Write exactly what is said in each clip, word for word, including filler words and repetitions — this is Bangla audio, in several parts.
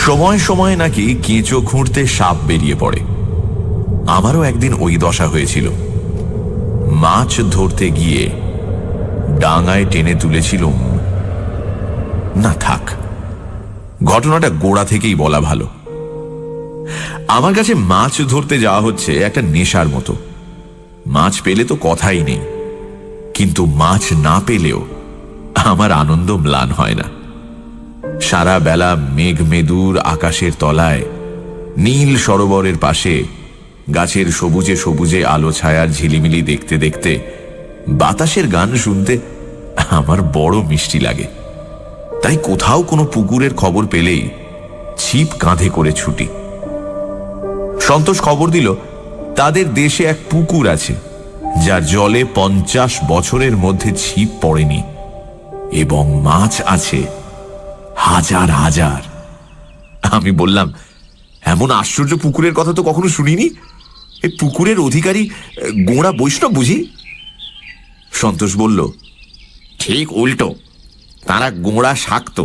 সময় সময় নাকি কেঁচো খুঁড়তে সাপ বেরিয়ে পড়ে। আমারও একদিন ওই দশা হয়েছিল। মাছ ধরতে গিয়ে ডাঙায় টেনে তুলেছিলুম। না থাক, ঘটনাটা গোড়া থেকেই বলা ভালো। আমার কাছে মাছ ধরতে যাওয়া হচ্ছে একটা নেশার মতো। মাছ পেলে তো কথাই নেই, কিন্তু মাছ না পেলেও আমার আনন্দ ম্লান হয় না। সারা বেলা মেঘ মেদুর আকাশের তলায়, নীল সরোবরের পাশে গাছের সবুজে সবুজে আলো ছায়ার ঝিলিমিলি দেখতে দেখতে বাতাসের গান শুনতে আমার বড় মিষ্টি লাগে। তাই কোথাও কোনো পুকুরের খবর পেলেই ছিপ কাঁধে করে ছুটি। সন্তোষ খবর দিল তাদের দেশে এক পুকুর আছে যার জলে পঞ্চাশ বছরের মধ্যে ছিপ পড়েনি, এবং মাছ আছে হাজার হাজার। আমি বললাম, এমন আশ্চর্য পুকুরের কথা তো কখনো শুনিনি। এই পুকুরের অধিকারী গোঁড়া বৈষ্ণব বুঝি? সন্তোষ বলল, ঠিক উল্টো, তারা গোঁড়া শাক্ত।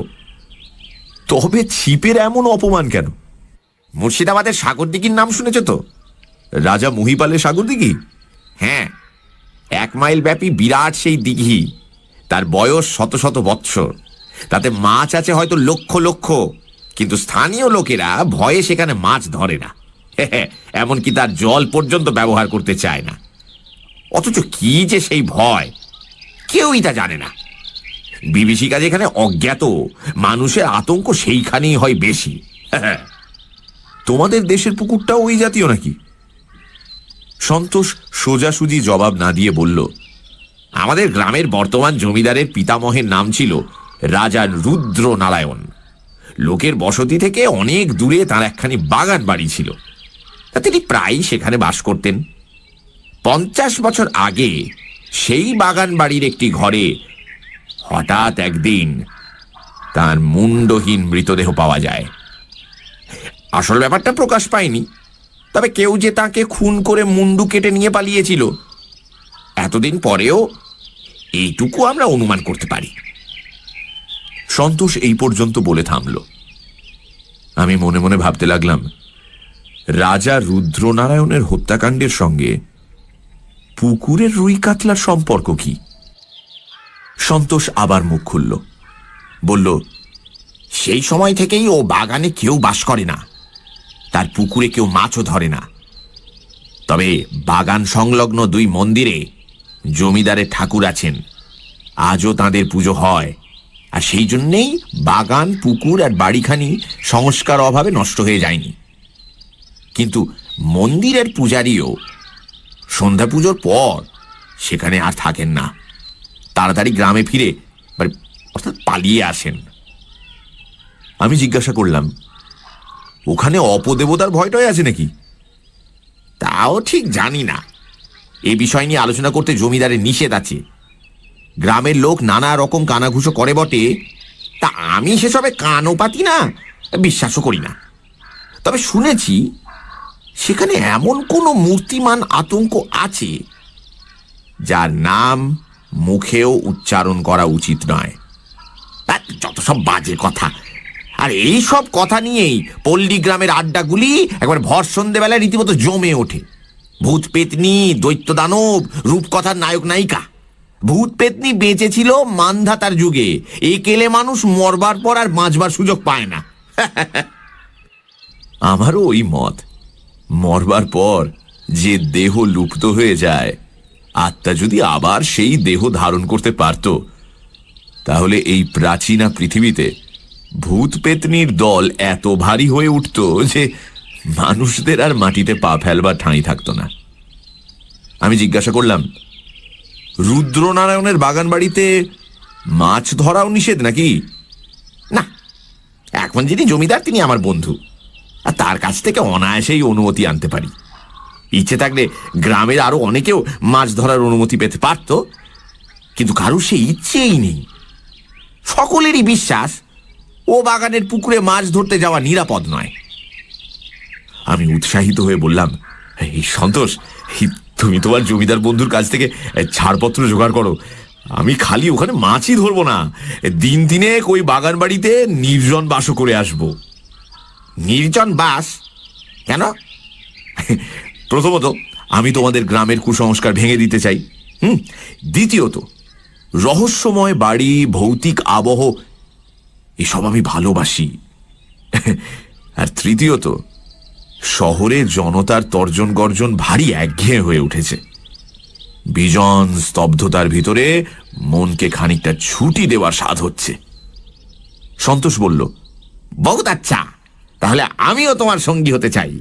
তবে ছিপের এমন অপমান কেন? মুর্শিদাবাদের সাগরদিঘির নাম শুনেছ তো? রাজা মহিপালের সাগরদিঘি? হ্যাঁ, এক মাইল ব্যাপী বিরাট সেই দিঘি। তার বয়স শত শত বৎসর। তাতে মাছ আছে হয়তো লক্ষ লক্ষ, কিন্তু স্থানীয় লোকেরা ভয়ে সেখানে মাছ ধরে না। এমনকি তার জল পর্যন্ত ব্যবহার করতে চায় না। অথচ কি যে সেই ভয়, কেউই তা জানে না। বিভীষিকা যেখানে অজ্ঞাত, মানুষের আতঙ্ক সেইখানেই হয় বেশি। তোমাদের দেশের পুকুরটাও ওই জাতীয় নাকি? সন্তোষ সোজাসুজি জবাব না দিয়ে বলল, আমাদের গ্রামের বর্তমান জমিদারের পিতামহের নাম ছিল রাজা রুদ্র নারায়ণ। লোকের বসতি থেকে অনেক দূরে তার একখানি বাগান বাড়ি ছিল। তিনি প্রায়ই সেখানে বাস করতেন। পঞ্চাশ বছর আগে সেই বাগান বাড়ির একটি ঘরে হঠাৎ একদিন তার মুন্ডহীন মৃতদেহ পাওয়া যায়। আসল ব্যাপারটা প্রকাশ পায়নি, তবে কেউ যে তাকে খুন করে মুন্ডু কেটে নিয়ে পালিয়েছিল, এতদিন পরেও এইটুকু আমরা অনুমান করতে পারি। সন্তোষ এই পর্যন্ত বলে থামল। আমি মনে মনে ভাবতে লাগলাম, রাজা রুদ্রনারায়ণের হত্যাকাণ্ডের সঙ্গে পুকুরের রুই কাতলার সম্পর্ক কি? সন্তোষ আবার মুখ খুলল, বলল, সেই সময় থেকেই ও বাগানে কেউ বাস করে না, তার পুকুরে কেউ মাছও ধরে না। তবে বাগান সংলগ্ন দুই মন্দিরে জমিদারের ঠাকুর আছেন, আজও তাঁদের পুজো হয়। আর সেই জন্যেই বাগান, পুকুর আর বাড়িখানি সংস্কার অভাবে নষ্ট হয়ে যায়নি। কিন্তু মন্দিরের পূজারীও সন্ধ্যা পুজোর পর সেখানে আর থাকেন না, তাড়াতাড়ি গ্রামে ফিরে অর্থাৎ পালিয়ে আসেন। আমি জিজ্ঞাসা করলাম, ওখানে অপদেবতার ভয়টাই আছে নাকি? তাও ঠিক জানি না। এ বিষয় নিয়ে আলোচনা করতে জমিদারের নিষেধ আছে। গ্রামের লোক নানা রকম কানাঘুষো করে বটে, তা আমি সেসবে কানও পাতি না, বিশ্বাসও করি না। তবে শুনেছি সেখানে এমন কোনো মূর্তিমান আতঙ্ক আছে যার নাম মুখেও উচ্চারণ করা উচিত নয়। যত সব বাজে কথা। আর এই সব কথা নিয়েই পল্লী গ্রামের আড্ডাগুলি একবার ভর সন্ধ্যেবেলায় রীতিমতো জমে ওঠে। ভূত পেতনি, দৈত্য দানব, রূপকথার নায়ক নায়িকা। ভূত পেতনি বেঁচেছিল মান্ধাতার যুগে, এই কেলে মানুষ মরবার পর আর বাঁচবার সুযোগ পায় না। আমারও ওই মত। মরবার পর যে দেহ লুপ্ত হয়ে যায়, আত্মা যদি আবার সেই দেহ ধারণ করতে পারত, তাহলে এই প্রাচীনা পৃথিবীতে ভূত পেতনির দল এত ভারী হয়ে উঠত যে মানুষদের আর মাটিতে পা ফেলবার ঠাঁই থাকত না। আমি জিজ্ঞাসা করলাম, রুদ্রনারায়ণের বাগান বাড়িতে মাছ ধরাও নিষেধ নাকি? না, এখন যিনি জমিদার তিনি আমার বন্ধু, আর তার কাছ থেকে অনায়াসেই অনুমতি আনতে পারি। ইচ্ছে থাকলে গ্রামের আরো অনেকেও মাছ ধরার অনুমতি পেতে পারত, কিন্তু কারোর সে ইচ্ছেই নেই। সকলেরই বিশ্বাস ও বাগানের পুকুরে মাছ ধরতে যাওয়া নিরাপদ নয়। আমি উৎসাহিত হয়ে বললাম, এই সন্তোষ, তুমি তোমার জমিদার বন্ধুর কাছ থেকে ছাড়পত্র জোগাড় করো। আমি খালি ওখানে মাছই ধরবো না, দিন দিনেক ওই বাগান বাড়িতে নির্জন বাস করে আসবো। নির্জন বাস কেন? প্রথমত, আমি তোমাদের গ্রামের কুসংস্কার ভেঙে দিতে চাই। হুম দ্বিতীয়ত, রহস্যময় বাড়ি, ভৌতিক আবহ এসব আমি ভালোবাসি। আর তৃতীয়ত, শহরে জনতার তর্জন গর্জন ভারী একঘেয়ে হয়ে উঠেছে। বিজন স্তব্ধতার ভিতরে মনকে খানিকটা ছুটি দেওয়ার স্বাদ হচ্ছে। সন্তোষ বলল, বহুত আচ্ছা, তাহলে আমিও তোমার সঙ্গী হতে চাই।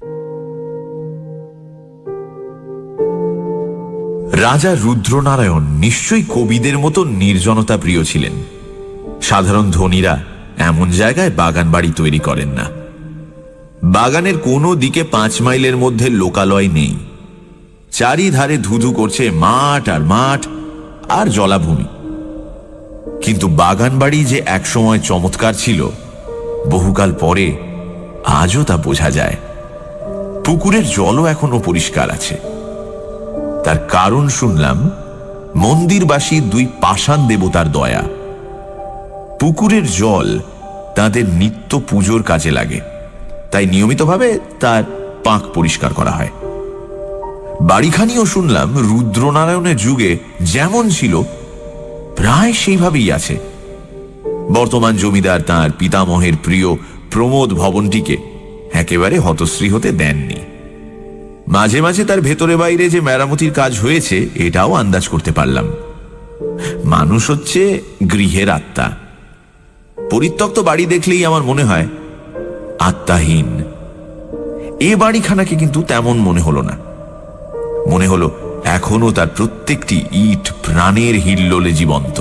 রাজা রুদ্রনারায়ণ নিশ্চয়ই কবিদের মতো নির্জনতা প্রিয় ছিলেন। সাধারণ ধনীরা এমন জায়গায় বাগান বাড়ি তৈরি করেন না। বাগানের কোনো দিকে পাঁচ মাইলের মধ্যে লোকালয় নেই। চারিধারে ধুধু করছে মাঠ আর মাঠ আর জলাভূমি। কিন্তু বাগান বাড়ি যে একসময় চমৎকার ছিল, বহুকাল পরে আজও তা বোঝা যায়। পুকুরের জলও এখনো পরিষ্কার আছে। তার কারণ শুনলাম মন্দিরবাসী দুই পাষাণ দেবতার দয়া। পুকুরের জল তাদের নিত্য পুজোর কাজে লাগে, তাই নিয়মিতভাবে তার পাঁক পরিষ্কার করা হয়। বাড়িখানিও শুনলাম রুদ্রনারায়ণের যুগে যেমন ছিল প্রায় সেইভাবেই আছে। বর্তমান জমিদার তাঁর পিতামহের প্রিয় প্রমোদ ভবনটিকে একেবারে হতশ্রী হতে দেননি। মাঝে মাঝে তার ভেতরে বাইরে যে মেরামতির কাজ হয়েছে এটাও আন্দাজ করতে পারলাম। মানুষ হচ্ছে গৃহের আত্মা। পরিত্যক্ত বাড়ি দেখলেই আমার মনে হয় আত্মাহীন। এ বাড়িখানাকে কিন্তু তেমন মনে হলো না। মনে হলো এখনো তার প্রত্যেকটি ইট প্রাণের হিল্লোলে জীবন্ত,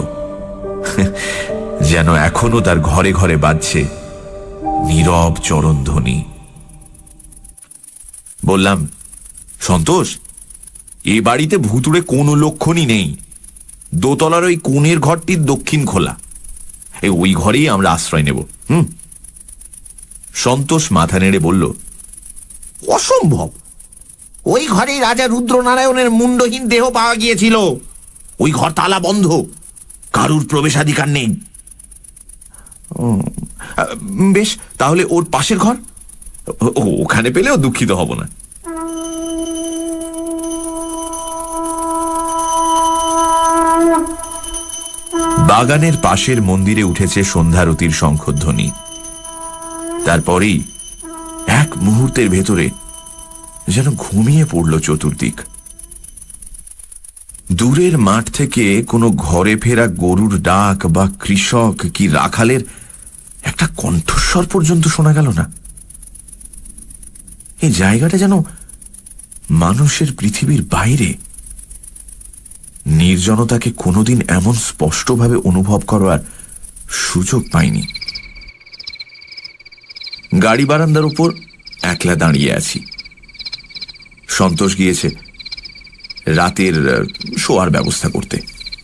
যেন এখনো তার ঘরে ঘরে বাজছে নীরব চরণধ্বনি। বললাম, সন্তোষ, এ বাড়িতে ভুতুড়ে কোনো লক্ষণই নেই। দোতলার ওই কোণের ঘরটির দক্ষিণ খোলা, এই ওই ঘরেই আমরা আশ্রয় নেব। হুম সন্তোষ মাথা নেড়ে বলল, অসম্ভব। ওই ঘরেই রাজা রুদ্রনারায়ণের মুন্ডহীন দেহ পাওয়া গিয়েছিল। ওই ঘর তালা বন্ধ, কারুর প্রবেশাধিকার নেই। বেশ, তাহলে ওর পাশের ঘর, ওখানে পেলেও দুঃখিত হব না। বাগানের পাশের মন্দিরে উঠেছে সন্ধ্যারতির শঙ্খধ্বনি। তারপরেই এক মুহূর্তের ভেতরে যেন ঘুমিয়ে পড়ল চতুর্দিক। দূরের মাঠ থেকে কোনো ঘরে ফেরা গরুর ডাক বা কৃষক কি রাখালের একটা কণ্ঠস্বর পর্যন্ত শোনা গেল না। এই জায়গাটা যেন মানুষের পৃথিবীর বাইরে। নির্জনতাকে কোনোদিন এমন স্পষ্টভাবে অনুভব করার সুযোগ পাইনি। গাড়ি বারান্দার উপর একলা দাঁড়িয়ে আছি। সন্তোষ গিয়েছে রাতের শোয়ার ব্যবস্থা করতে।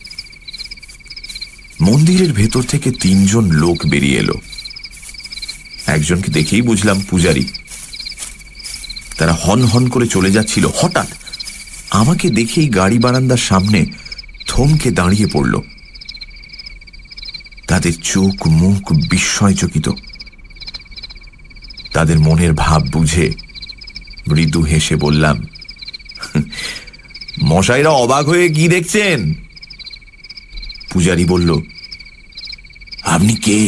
মন্দিরের ভেতর থেকে তিনজন লোক বেরিয়ে এলো। একজনকে দেখেই বুঝলাম পূজারী। তারা হন হন করে চলে যাচ্ছিল। হঠাৎ আমাকে দেখেই গাড়ি বারান্দার সামনে থমকে দাঁড়িয়ে পড়ল। তাদের চোখ মুখ বিস্ময়চকিত। তাদের মনের ভাব বুঝে মৃদু হেসে বললাম, মশাইরা অবাক হয়ে কি দেখছেন? পূজারী বলল, আপনি কে?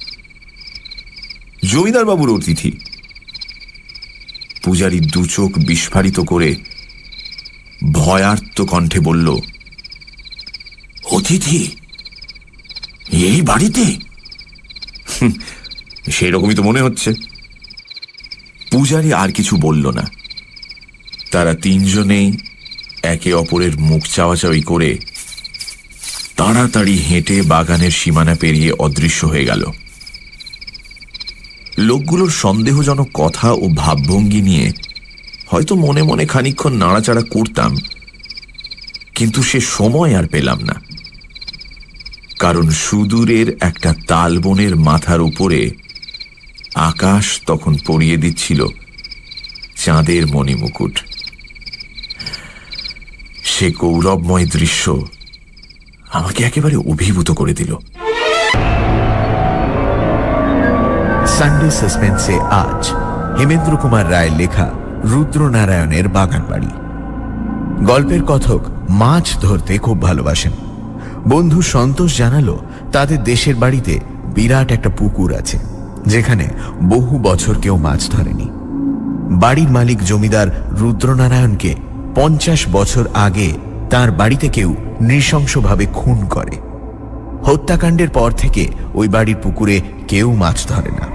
জমিদার বাবুর অতিথি। পূজারী দু চোখ বিস্ফারিত করে ভয়ার্ত কণ্ঠে বলল, অতিথি এই বাড়িতে? সেরকমই তো মনে হচ্ছে। পূজারী আর কিছু বলল না। তারা তিনজনেই একে অপরের মুখ চাওয়াচাওয়ি করে তাড়াতাড়ি হেঁটে বাগানের সীমানা পেরিয়ে অদৃশ্য হয়ে গেল। লোকগুলোর সন্দেহজনক কথা ও ভাবভঙ্গি নিয়ে হয়তো মনে মনে খানিকক্ষণ নাড়াচাড়া করতাম, কিন্তু সে সময় আর পেলাম না। কারণ সুদূরের একটা তালবনের মাথার উপরে আকাশ তখন পরিয়ে দিচ্ছিল চাঁদের মণিমুকুট। সে গৌরবময় দৃশ্য আমাকে একেবারে অভিভূত করে দিল। সানডে সাসপেন্সে আজ হেমেন্দ্র কুমার রায়ের লেখা রুদ্রনারায়ণের বাগান বাড়ি। গল্পের কথক মাছ ধরতে খুব ভালোবাসেন। বন্ধু সন্তোষ জানালো তাদের দেশের বাড়িতে বিরাট একটা পুকুর আছে, যেখানে বহু বছর কেউ মাছ ধরেনি। বাড়ির মালিক জমিদার রুদ্রনারায়ণকে পঞ্চাশ বছর আগে তার বাড়িতে কেউ নৃশংসভাবে খুন করে। হত্যাকাণ্ডের পর থেকে ওই বাড়ির পুকুরে কেউ মাছ ধরে না।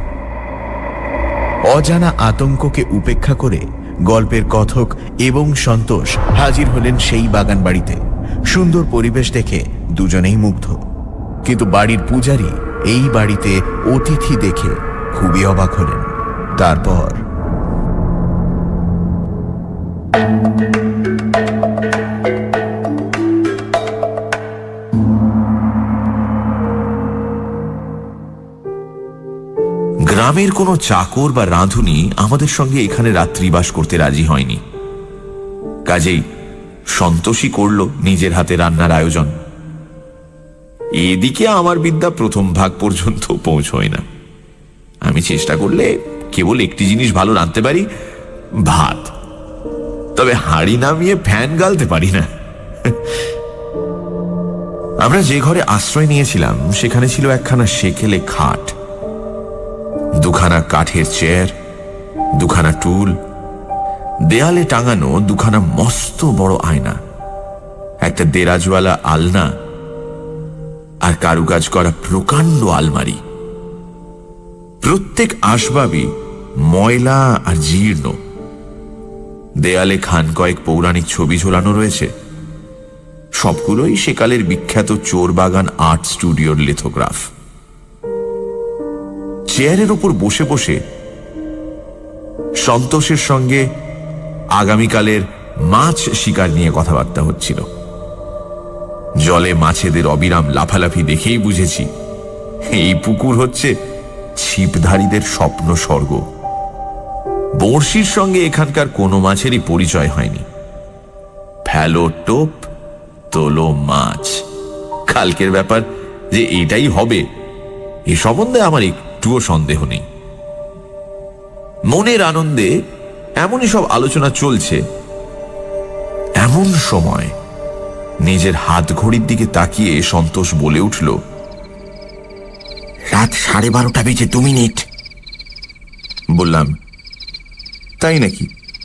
অজানা আতঙ্ককে উপেক্ষা করে গল্পের কথক এবং সন্তোষ হাজির হলেন সেই বাগান বাড়িতে। সুন্দর পরিবেশ দেখে দুজনেই মুগ্ধ, কিন্তু বাড়ির পূজারী এই বাড়িতে অতিথি দেখে খুবই অবাক হলেন। তারপর গ্রামের কোনো চাকর বা রাঁধুনি আমাদের সঙ্গে এখানে রাত্রিবাস করতে রাজি হয়নি। কাজেই সন্তোষই করল নিজের হাতে রান্নার আয়োজন। এদিকে আমার বিদ্যা প্রথম ভাগ পর্যন্ত পৌঁছয় না। আমি চেষ্টা করলে কেবল একটি জিনিস ভালো রাঁধতে পারি, ভাত। তবে হাঁড়ি নামিয়ে ফ্যান গালতে পারি না। আমরা যে ঘরে আশ্রয় নিয়েছিলাম সেখানে ছিল একখানা সেকেলে খাট, দুখানা কাঠের চেয়ার, দুখানা টুল, দেয়ালে টাঙানো দুখানা মস্ত বড় আয়না, একটা দেরাজওয়ালা আলনা আর কারুকাজ করা প্রকাণ্ড আলমারি। প্রত্যেক আসবাবই ময়লা আর জীর্ণ। দেয়ালে খান কয়েক পৌরাণিক ছবি ঝোলানো রয়েছে, সবগুলোই সেকালের বিখ্যাত চোরবাগান আর্ট স্টুডিওর লিথোগ্রাফ। চেয়ারের ওপর বসে বসে সন্তোষের সঙ্গে আগামীকালের মাছ শিকার নিয়ে কথাবার্তা হচ্ছিল। জলে মাছেদের অবিরাম লাফালাফি দেখেই বুঝেছি এই পুকুর হচ্ছে ছিপধারীদের স্বপ্ন স্বর্গ। বড়শির সঙ্গে এখানকার কোনো মাছেরই পরিচয় হয়নি। ফেলো টোপ, তোলো মাছ। কালকের ব্যাপার যে এটাই হবে এ সম্বন্ধে আমার একটুও সন্দেহ নেই। মনের আনন্দে এমনই সব আলোচনা চলছে, এমন সময় নিজের হাত ঘড়ির দিকে তাকিয়ে সন্তোষ বলে উঠল, রাত সাড়ে বারোটা বেজে দু মিনিট। বললাম, তাই নাকি?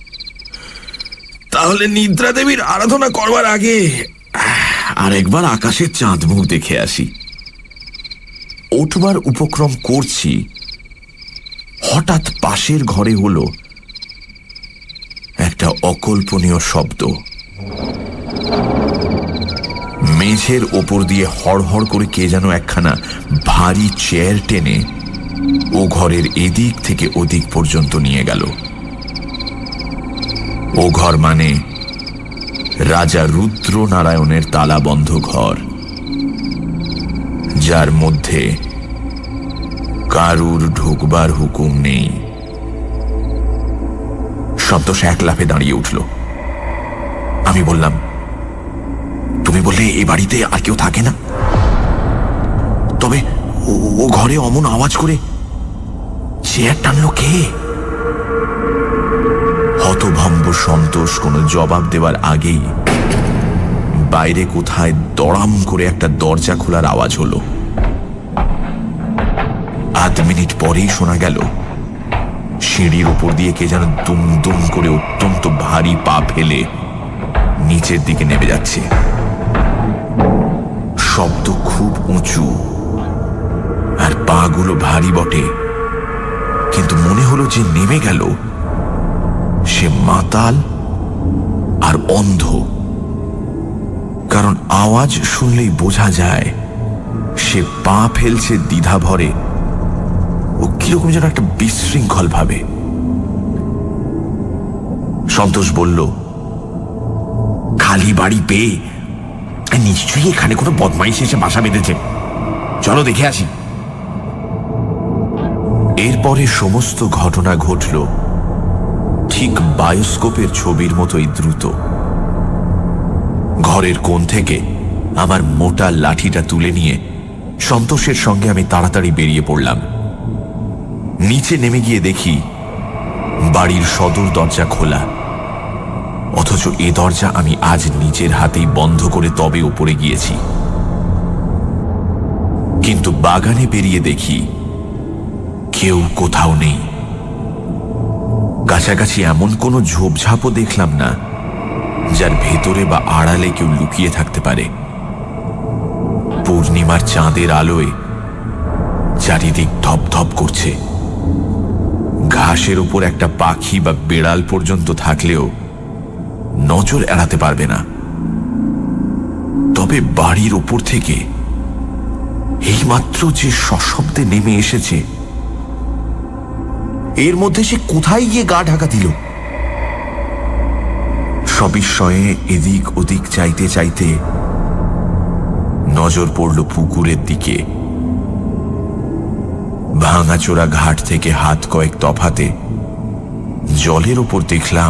তাহলে নিদ্রা দেবীর আরাধনা করবার আগে আর একবার আকাশের চাঁদ মুখ দেখে আসি। উঠবার উপক্রম করছি, হঠাৎ পাশের ঘরে হলো একটা অকল্পনীয় শব্দ। মেঝের ওপর দিয়ে হড়হড় করে কে যেন একখানা ভারী চেয়ার টেনে ও ঘরের এদিক থেকে ওদিক পর্যন্ত নিয়ে গেল। ও ঘর মানে রাজা রুদ্রনারায়ণের তালাবন্ধ ঘর, যার মধ্যে কারুর ঢুকবার হুকুম নেই। সন্তোষ এক লাফে দাঁড়িয়ে উঠল। আমি বললাম, তুমি বললে এ বাড়িতে আর কেউ থাকে না? তবে ও ঘরে অমন আওয়াজ করে চেয়ার টানলো কে? হতভম্ব সন্তোষ কোনো জবাব দেওয়ার আগেই বাইরে কোথায় দড়াম করে একটা দরজা খোলার আওয়াজ হলো। আধ মিনিট পরেই শোনা গেল সিঁড়ির উপর দিয়ে কে যেন দুম দুম করে অত্যন্ত ভারী পা ফেলে নিচের দিকে নেমে যাচ্ছে। শব্দ খুব উঁচু আর পাগুলো ভারী বটে, কিন্তু মনে হলো যে নেমে গেল সে মাতাল আর অন্ধ। কারণ আওয়াজ শুনলেই বোঝা যায় সে পা ফেলছে দ্বিধা ভরে ও কিরকম যেন একটা বিশৃঙ্খল ভাবে। সন্তোষ বলল, খালি বাড়ি পেয়ে নিশ্চয়ই এখানে কোনো বদমাইশ এসে বাসা বেঁধেছে, চলো দেখে আসি। এরপরে সমস্ত ঘটনা ঘটল ঠিক বায়োস্কোপের ছবির মতোই দ্রুত। ঘরের কোণ থেকে আমার মোটা লাঠিটা তুলে নিয়ে সন্তোষের সঙ্গে আমি তাড়াতাড়ি বেরিয়ে পড়লাম। নিচে নেমে গিয়ে দেখি বাড়ির সদর দরজা খোলা, অথচ এ দরজা আমি আজ নিজের হাতেই বন্ধ করে তবে ওপরে গিয়েছি। কিন্তু বাগানে বেরিয়ে দেখি কেউ কোথাও নেই। কাছাকাছি এমন কোনো ঝোপঝাপও দেখলাম না যার ভেতরে বা আড়ালে কেউ লুকিয়ে থাকতে পারে। পূর্ণিমার চাঁদের আলোয় চারিদিক ধপধপ করছে। ঘাসের উপর একটা পাখি বা বেড়াল পর্যন্ত থাকলেও নজর এড়াতে পারবে না। তবে বাড়ির উপর থেকে এইমাত্র যে সশব্দে নেমে এসেছে, এর মধ্যে সে কোথায় গিয়ে গা ঢাকা দিল? সবিস্ময়ে এদিক ওদিক চাইতে চাইতে নজর পড়ল পুকুরের দিকে। ভাঙাচোরা ঘাট থেকে হাত কয়েক তফাতে জলের ওপর দেখলাম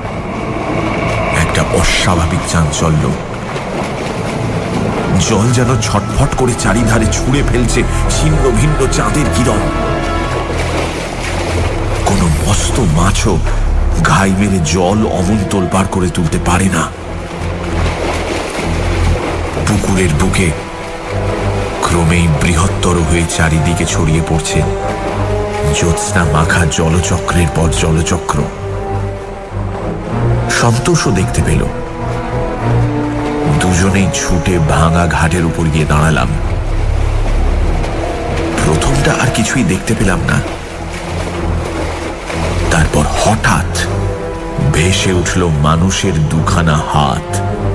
একটা অস্বাভাবিক চাঞ্চল্য। জল যেন ছটফট করে চারিধারে ছুঁড়ে ফেলছে ছিন্ন ভিন্ন চাঁদের কিরণ। কোন মস্ত মাছও ঘাই মেরে জল অমন তোলপাড় করে তুলতে পারে না। পুকুরের বুকে ক্রমেই বৃহত্তর হয়ে চারিদিকে ছড়িয়ে পড়ছে জ্যোৎস্না মাখা জলচক্রের পর জলচক্র। সন্তোষও দেখতে পেল। দুজনেই ছুটে ভাঙা ঘাটের উপর গিয়ে দাঁড়ালাম। প্রথমটা আর কিছুই দেখতে পেলাম না। তারপর হঠাৎ ভেসে উঠল মানুষের দুখানা হাত,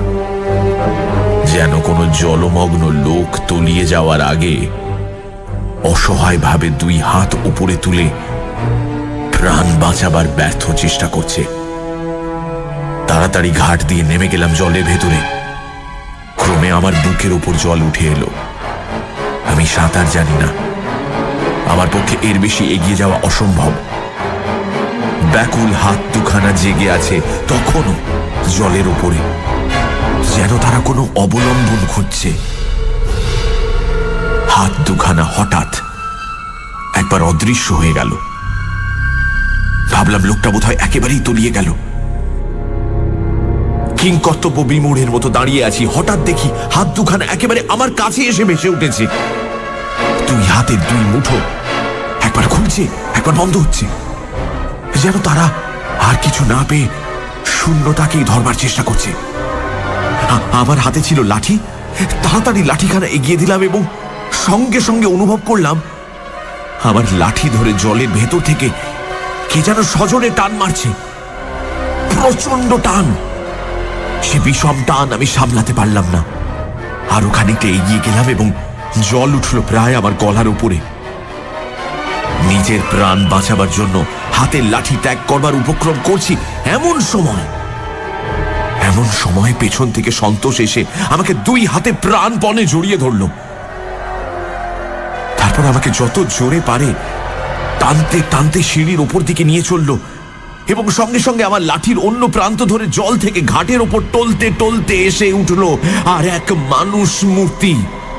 যেন কোনো জলমগ্ন লোক তলিয়ে যাওয়ার আগে অসহায়ভাবে দুই হাত উপরে তুলে প্রাণ বাঁচাবার ব্যর্থ চেষ্টা করছে। তাড়াতাড়ি ঘাট দিয়ে নেমে গেলাম জলের ভেতরে। ক্রমে আমার বুকের উপর জল উঠে এলো। আমি সাঁতার জানি না, আমার পক্ষে এর বেশি এগিয়ে যাওয়া অসম্ভব। ব্যাকুল হাত দুখানা জেগে আছে তখনও জলের উপরে, যেন তারা কোনো অবলম্বন খুঁজছে। হাত দুখানা হঠাৎ একবার অদৃশ্য হয়ে গেল। ভাবলাম লোকটা বোধহয় একেবারেই তলিয়ে গেল। কিংকর্তব্য বিমূঢ়ের মতো দাঁড়িয়ে আছি। হঠাৎ দেখি হাত দুখানা একেবারে আমার কাছে এসে ভেসে উঠেছে। দুই হাতের দুই মুঠো একবার খুলছে, একবার বন্ধ হচ্ছে, যেন তারা আর কিছু না পেয়ে শূন্যতাকেই ধরবার চেষ্টা করছে। আমার হাতে ছিল লাঠি। তাড়াতাড়ি লাঠিখানা এগিয়ে দিলাম এবং সঙ্গে সঙ্গে অনুভব করলাম আমার লাঠি ধরে জলের ভেতর থেকে কে যেন সজোরে টান মারছে। প্রচন্ড টান। সে বিষম টান আমি সামলাতে পারলাম না। আরো খানিকটা এগিয়ে গেলাম এবং জল উঠল প্রায় আমার গলার উপরে। নিজের প্রাণ বাঁচাবার জন্য হাতের লাঠি ত্যাগ করবার উপক্রম করছি। এমন সময় এমন সময় পেছন থেকে সন্তোষ এসে আমাকে দুই হাতে প্রাণপণে জড়িয়ে ধরল। তারপর আমাকে যত জোরে পারে টানতে টানতে সিঁড়ির ওপর দিকে নিয়ে চলল এবং সঙ্গে সঙ্গে আমার লাঠির অন্য প্রান্ত ধরে জল থেকে ঘাটের ওপর টলতে টলতে এসে উঠল আর এক মানুষ মূর্তি।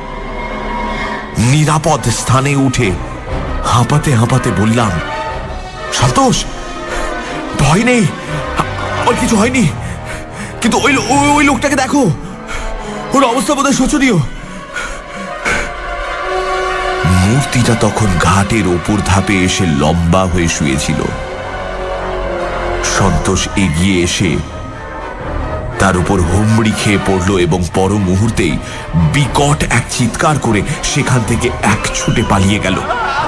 নিরাপদ স্থানে উঠে হাঁপাতে হাঁপাতে বললাম, সন্তোষ, ভয় নেই, ওর কিছু হয়নি। কিন্তু ওই ওই লোকটাকে দেখো, ওর অবস্থা বোধহয় শোচনীয়। মূর্তিটা তখন ঘাটের ওপর ধাপে এসে লম্বা হয়ে শুয়েছিল। সন্তোষ এগিয়ে এসে তার উপর হুমড়ি খেয়ে পড়ল এবং পর মুহূর্তেই বিকট এক চিৎকার করে সেখান থেকে এক ছুটে পালিয়ে গেল।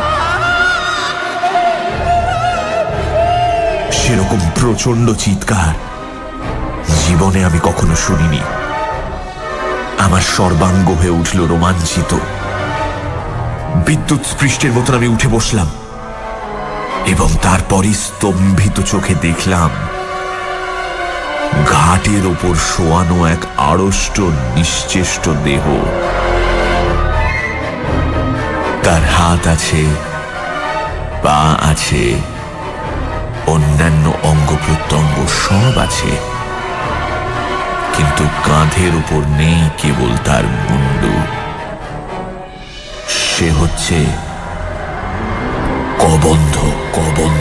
সেরকম প্রচন্ড চিৎকার জীবনে আমি কখনো শুনিনি। আমার সর্বাঙ্গ হয়ে উঠল রোমাঞ্চিত। বিদ্যুৎ স্পৃষ্টের মতন আমি উঠে বসলাম এবং তারপরই স্তম্ভিত চোখে দেখলাম ঘাটের ওপর শোয়ানো এক আড়ষ্ট নিশ্চেষ্ট দেহ। তার হাত আছে, পা আছে, অন্যান্য অঙ্গ প্রত্যঙ্গ সব আছে, কিন্তু কাঁধের উপর নেই কেবল তার মুন্ডু। সে হচ্ছে কবন্ধ। কবন্ধ